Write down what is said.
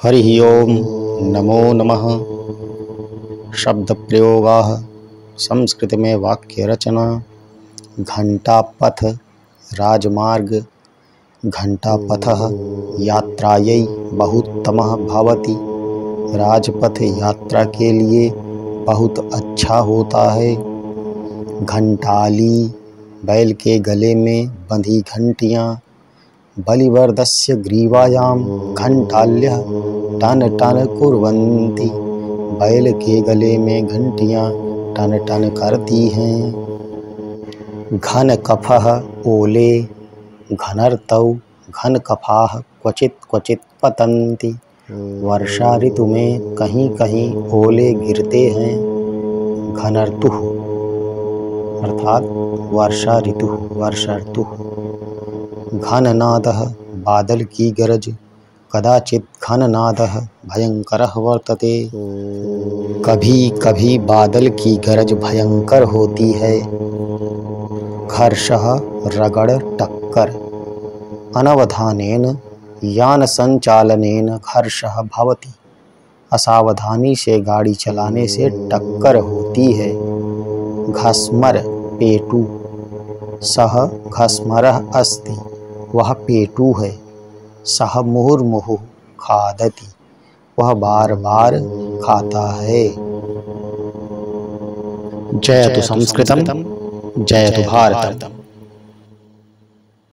हरिः ओम नमो नमः। शब्दप्रयोगाः संस्कृत में वाक्य रचना। घंटापथ राजमार्ग। घंटापथः यात्रायै बहुत्तमः भवति। राजपथ यात्रा के लिए बहुत अच्छा होता है। घंटाली बैल के गले में बंधी घंटियाँ। बलिवर्दस्य ग्रीवायां घंटाल्यः टन टन कुर्वन्ति। बैल के गले में घंटियाँ टन टन करती हैं। घन कफः ओले घनर्तौ घन कफाः क्वचित क्वचित पतन्ति। वर्षा ऋतु में कहीं कहीं ओले गिरते हैं। घनर्तुः अर्थात वर्षा ऋतु। घननादः बादल की गरज। कदाचित् घननादः भयंकरः वर्तते। कभी कभी बादल की गरज भयंकर होती है। घर्षः रगड़ टक्कर। अनवधानेन यान संचालनेन घर्षः भवति। असावधानी से गाड़ी चलाने से टक्कर होती है। घस्मर पेटू। सः घस्मरः अस्ति वह पेटू है। सः मुहुर्मुहुः खादति वह बार बार खाता है। जयतु संस्कृतम् जयतु भारतम्।